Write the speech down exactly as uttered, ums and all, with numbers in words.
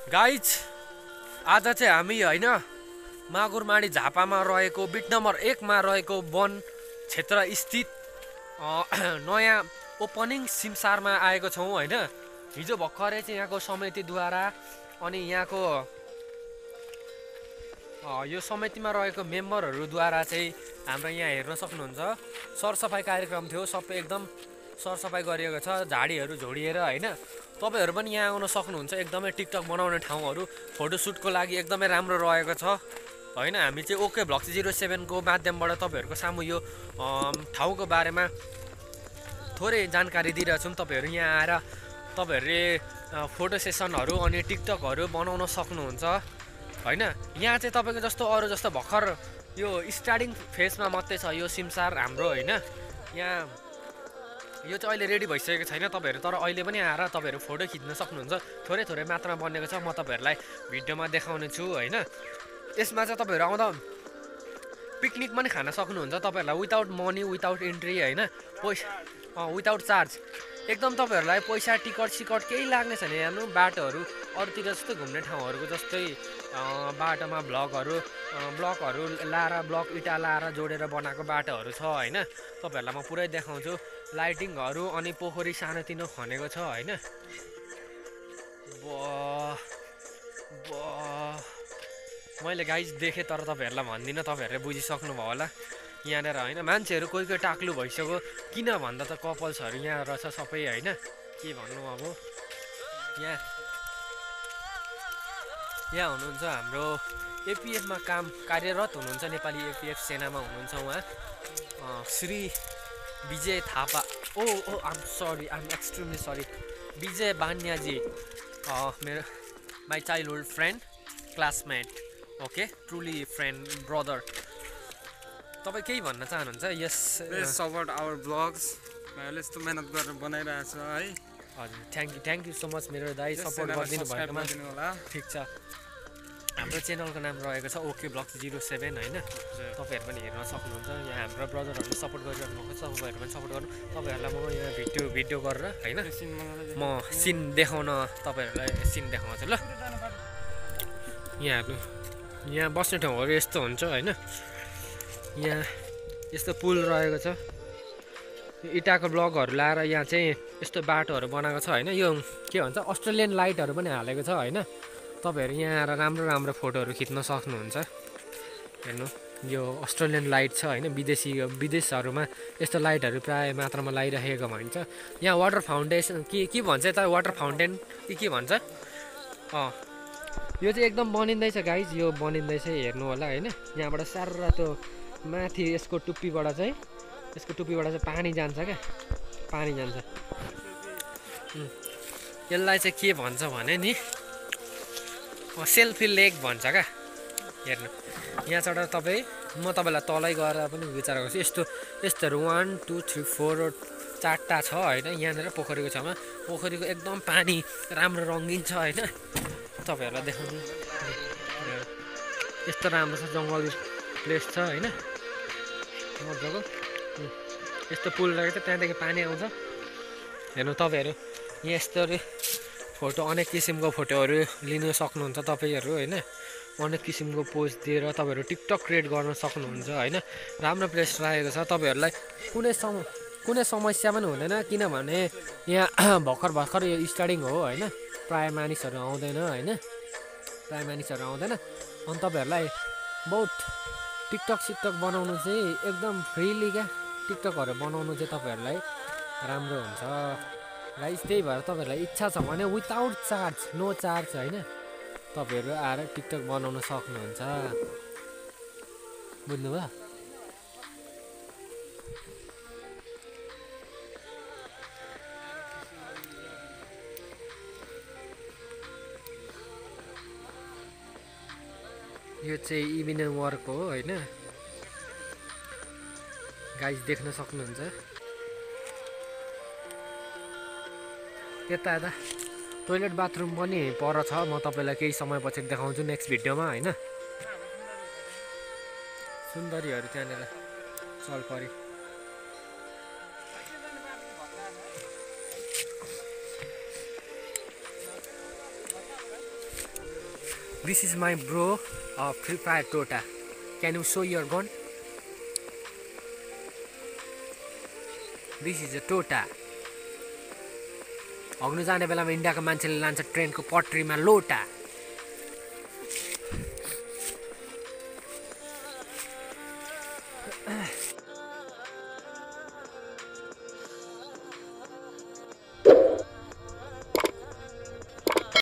Guys आज चाहिँ हामी होइन मागुरमाडी झापामा रहेको बिट नम्बर एकमा रहेको वन क्षेत्र स्थित नयाँ ओपनिङ सिमसारमा आएको छौँ होइन। हिजो भर्खरै चाहिँ यहाँको समितिद्वारा अनि यहाँको यो समितिमा रहेको मेम्बरहरूद्वारा चाहिँ हाम्रो यहाँ हेर्न सक्नुहुन्छ सरसफाइ कार्यक्रम थियो। सबै एकदम सरसफाइ गरिएको छ, झाडीहरू झोडिएर होइन। तपाईँहरू पनि यहाँ आउन सक्नुहुन्छ। एकदमै टिकटक बनाउने ठाउँहरू फोटोसुटको लागि एकदमै राम्रो रहेको छ होइन। हामी चाहिँ ओके भ्लग्स जिरो सेभेनको माध्यमबाट तपाईँहरूको सामु यो ठाउँको बारेमा थोरै जानकारी दिइरहेछौँ। तपाईँहरू यहाँ आएर तपाईँहरूले फोटो सेसनहरू अनि टिकटकहरू बनाउन सक्नुहुन्छ होइन। यहाँ चाहिँ तपाईँको जस्तो अरू जस्तो भर्खर यो स्टार्टिङ फेजमा मात्रै छ यो सिमसार हाम्रो होइन। यहाँ यो चाहिँ अहिले रेडी भइसकेको छैन तपाईँहरू, तर अहिले पनि आएर तपाईँहरू फोटो खिच्न सक्नुहुन्छ। थोरै थोरै मात्रामा बनेको छ, म तपाईँहरूलाई भिडियोमा देखाउने छु होइन। यसमा चाहिँ तपाईँहरू आउँदा पिकनिक पनि खान सक्नुहुन्छ तपाईँहरूलाई विदाउट मनी विदाउट इन्ट्री होइन, पैसा विदाउट चार्ज एकदम। तपाईँहरूलाई पैसा टिकट सिकट केही लाग्ने छैन। हेर्नु बाटोहरू अरूतिर जस्तै घुम्ने ठाउँहरूको जस्तै बाटोमा ब्लकहरू ब्लकहरू लाएर ब्लक इँटा लाएर जोडेर बनाएको बाटोहरू छ होइन। तपाईँहरूलाई म पुरै देखाउँछु। लाइटिङहरू अनि पोखरी सानोतिनो खनेको छ होइन। ब ब मैले गाइज देखेँ तर तपाईँहरूलाई भन्दिनँ, तपाईँहरूले बुझिसक्नुभयो होला यहाँनिर होइन। मान्छेहरू कोही कोही टाक्लु भइसक्यो, किन भन्दा त कपल्सहरू यहाँ रहेछ सबै होइन। के भन्नु अब, यहाँ यहाँ हुनुहुन्छ हाम्रो एपिएफमा काम कार्यरत हुनुहुन्छ, नेपाली एपिएफ सेनामा हुनुहुन्छ उहाँ Shri Vijay Thapa. Oh oh I'm sorry I'm extremely sorry Vijay बान्याजी, मेरो my childhood friend classmate okay truly friend brother. तपाईँ केही भन्न चाहनुहुन्छ? यस सपोर्ट आवर ब्लग्स, भाइले यस्तो मेहनत गरेर बनाइरहेछ है। हजुर thank you thank you so much मेरो दाइ सपोर्ट गरिदिनु भएकोमा। ठिक छ, हाम्रो च्यानलको नाम रहेको छ ओके ब्लग्स जिरो सेभेन होइन। तपाईँहरू पनि हेर्न सक्नुहुन्छ। यहाँ हाम्रो ब्रदरहरूले सपोर्ट गरिरहनु भएको छ, तपाईँहरू पनि सपोर्ट गर्नु। तपाईँहरूलाई म यहाँ भिडियो भिडियो गरेर होइन म सिन देखाउन तपाईँहरूलाई सिन देखाउँछु ल। यहाँहरू यहाँ बस्ने ठाउँहरू यस्तो हुन्छ होइन। यहाँ यस्तो पुल रहेको छ, इँटाको ब्लकहरू लाएर यहाँ चाहिँ यस्तो बाटोहरू बनाएको छ होइन। यो के भन्छ अस्ट्रेलियन लाइटहरू पनि हालेको छ होइन। तपाईँहरू यहाँ आएर राम्रो राम्रो फोटोहरू खिच्न सक्नुहुन्छ। हेर्नु यो अस्ट्रेलियन लाइट छ होइन। विदेशी विदेशहरूमा यस्तो लाइटहरू प्राय मात्रामा लगाइरहेको भन्छ। यहाँ वाटर फाउन्टेसन के के भन्छ यता वाटर फाउन्टेन के के भन्छ अँ यो चाहिँ एकदम बनिँदैछ गाइज, यो बनिँदैछ हेर्नु होला होइन। यहाँबाट साह्रो त्यो माथि यसको टुप्पीबाट चाहिँ यसको टुप्पीबाट चाहिँ पानी जान्छ क्या, पानी जान्छ। यसलाई चाहिँ के भन्छ भने नि सेल्फी लेक भन्छ क्या। हेर्नु यहाँ चढेर तपाईँ म तपाईँलाई तलै गएर पनि विचार गर्छु। यस्तो यस्तोहरू वान टू थ्री फोर चारवटा छ होइन। यहाँनिर पोखरीको छेउमा पोखरीको एकदम पानी राम्रो रङ्गिन छ होइन। तपाईँहरूलाई देखाउनु यस्तो राम्रो छ, जङ्गल प्लेस छ होइन मजाको। यस्तो पुल रहेको छ, त्यहाँदेखि पानी आउँछ। हेर्नु तपाईँहरू यहाँ यस्तोहरू फोटो अनेक किसिमको फोटोहरू लिन सक्नुहुन्छ तपाईँहरू होइन। अनेक किसिमको पोज दिएर तपाईँहरू टिकटक क्रिएट गर्न सक्नुहुन्छ होइन। राम्रो प्लेस रहेको छ। तपाईँहरूलाई कुनै सम कुनै समस्या पनि हुँदैन, किनभने यहाँ भर्खर भर्खर यो स्टार्टिङ हो होइन। प्राय मानिसहरू आउँदैन होइन, प्राय मानिसहरू आउँदैन। अनि तपाईँहरूलाई बहुत टिकटक सिकटक बनाउनु चाहिँ एकदम फ्रिली क्या। टिकटकहरू बनाउनु चाहिँ तपाईँहरूलाई राम्रो हुन्छ गाइस। त्यही भएर तपाईँहरूलाई इच्छा छ भने विदाउट चार्ज नो चार्ज होइन तपाईँहरू आएर टिकटक बनाउन सक्नुहुन्छ। बुझ्नुभयो? यो चाहिँ इभिनिङ वर्क हो होइन। गाइस देख्न सक्नुहुन्छ यता यता टोइलेट बाथरुम पनि पर छ। म तपाईँलाई केही समयपछि देखाउँछु नेक्स्ट भिडियोमा होइन। सुन्दरीहरू त्यहाँनिर चल परे। This is my bro of Free Fire Tota. Can you show your gun? This is a Tota. हग्नु जाने बेलामा इन्डियाको मान्छेले लान्छ ट्रेनको पटरीमा लोटा.